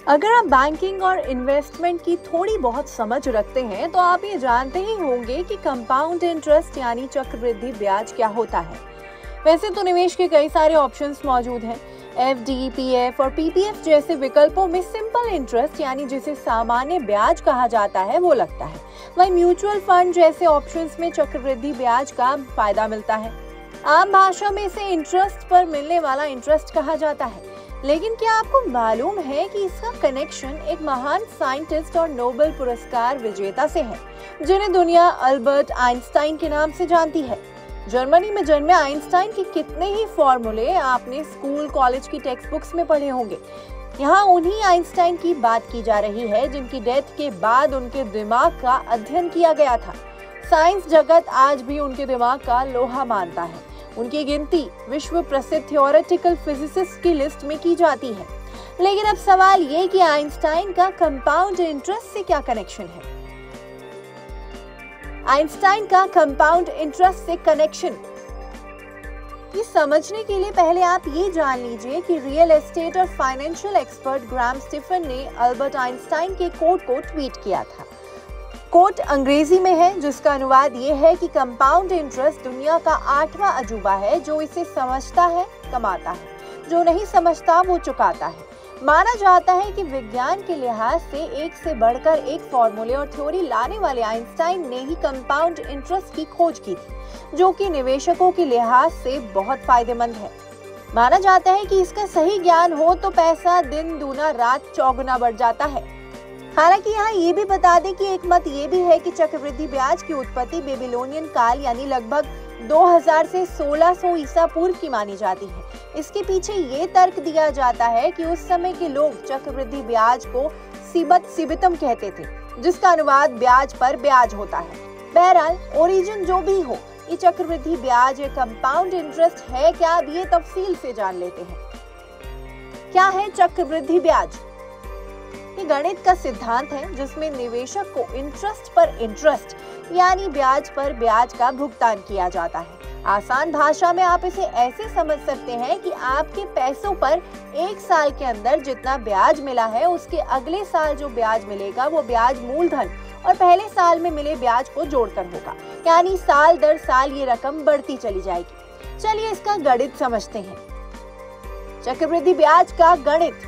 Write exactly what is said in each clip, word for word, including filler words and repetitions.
अगर आप बैंकिंग और इन्वेस्टमेंट की थोड़ी बहुत समझ रखते हैं तो आप ये जानते ही होंगे कि कंपाउंड इंटरेस्ट यानी चक्रवृद्धि ब्याज क्या होता है। वैसे तो निवेश के कई सारे ऑप्शंस मौजूद हैं। एफ डी, पी एफ और पी पी एफ जैसे विकल्पों में सिंपल इंटरेस्ट यानी जिसे सामान्य ब्याज कहा जाता है वो लगता है। वहीं म्यूचुअल फंड जैसे ऑप्शंस में चक्रवृद्धि ब्याज का फायदा मिलता है। आम भाषा में इसे इंटरेस्ट पर मिलने वाला इंटरेस्ट कहा जाता है। लेकिन क्या आपको मालूम है कि इसका कनेक्शन एक महान साइंटिस्ट और नोबेल पुरस्कार विजेता से है, जिन्हें दुनिया अल्बर्ट आइंस्टाइन के नाम से जानती है। जर्मनी में जन्मे आइंस्टाइन के कितने ही फॉर्मूले आपने स्कूल कॉलेज की टेक्स्ट बुक्स में पढ़े होंगे। यहाँ उन्हीं आइंस्टाइन की बात की जा रही है जिनकी डेथ के बाद उनके दिमाग का अध्ययन किया गया था। साइंस जगत आज भी उनके दिमाग का लोहा मानता है। उनकी गिनती विश्व प्रसिद्ध थ्योरेटिकल फिजिसिस्ट की लिस्ट में की जाती है। लेकिन अब सवाल ये कि आइंस्टाइन का कंपाउंड इंटरेस्ट से क्या कनेक्शन है। आइंस्टाइन का कंपाउंड इंटरेस्ट से कनेक्शन ये समझने के लिए पहले आप ये जान लीजिए कि रियल एस्टेट और फाइनेंशियल एक्सपर्ट ग्राहम स्टीफन ने अल्बर्ट आइंस्टाइन के कोट को ट्वीट किया था। कोट अंग्रेजी में है, जिसका अनुवाद ये है कि कंपाउंड इंटरेस्ट दुनिया का आठवां अजूबा है। जो इसे समझता है कमाता है, जो नहीं समझता वो चुकाता है। माना जाता है कि विज्ञान के लिहाज से एक से बढ़कर एक फॉर्मूले और थ्योरी लाने वाले आइंस्टाइन ने ही कंपाउंड इंटरेस्ट की खोज की थी, जो कि निवेशकों के लिहाज से बहुत फायदेमंद है। माना जाता है कि इसका सही ज्ञान हो तो पैसा दिन दूना रात चौगुना बढ़ जाता है। हालांकि यहाँ ये भी बता दें कि एक मत ये भी है कि चक्रवृद्धि ब्याज की उत्पत्ति बेबीलोनियन काल यानी लगभग दो हज़ार से सोलह सौ ईसा पूर्व की मानी जाती है। इसके पीछे ये तर्क दिया जाता है कि उस समय के लोग चक्रवृद्धि ब्याज को सिबत सिबितम कहते थे, जिसका अनुवाद ब्याज पर ब्याज होता है। बहरहाल ओरिजिन जो भी हो, ये चक्रवृद्धि ब्याज या कंपाउंड इंटरेस्ट है क्या, अब ये तफसील से जान लेते हैं। क्या है चक्रवृद्धि ब्याज? ये गणित का सिद्धांत है जिसमें निवेशक को इंटरेस्ट पर इंटरेस्ट यानी ब्याज पर ब्याज का भुगतान किया जाता है। आसान भाषा में आप इसे ऐसे समझ सकते हैं कि आपके पैसों पर एक साल के अंदर जितना ब्याज मिला है, उसके अगले साल जो ब्याज मिलेगा वो ब्याज मूलधन और पहले साल में मिले ब्याज को जोड़कर होगा। यानी साल दर साल ये रकम बढ़ती चली जाएगी। चलिए इसका गणित समझते हैं। चक्रवृद्धि ब्याज का गणित।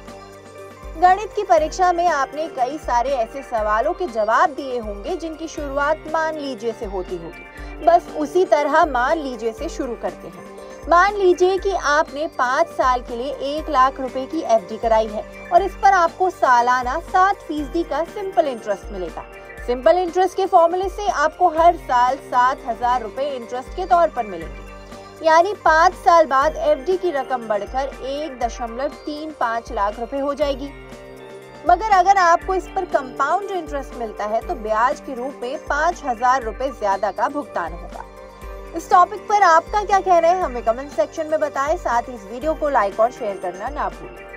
गणित की परीक्षा में आपने कई सारे ऐसे सवालों के जवाब दिए होंगे जिनकी शुरुआत मान लीजिए से होती होगी। बस उसी तरह मान लीजिए से शुरू करते हैं। मान लीजिए कि आपने पाँच साल के लिए एक लाख रुपए की एफ डी कराई है और इस पर आपको सालाना सात फीसदी का सिंपल इंटरेस्ट मिलेगा। सिंपल इंटरेस्ट के फॉर्मूले से आपको हर साल सात हजार रुपए इंटरेस्ट के तौर पर मिलेंगे। यानी पाँच साल बाद एफ डी की रकम बढ़कर एक दशमलव तीन पाँच लाख रुपए हो जाएगी। मगर अगर आपको इस पर कंपाउंड इंटरेस्ट मिलता है तो ब्याज के रूप में पाँच हजार रुपए ज्यादा का भुगतान होगा। इस टॉपिक पर आपका क्या कहना है, हमें कमेंट सेक्शन में बताएं। साथ ही इस वीडियो को लाइक और शेयर करना ना भूलें।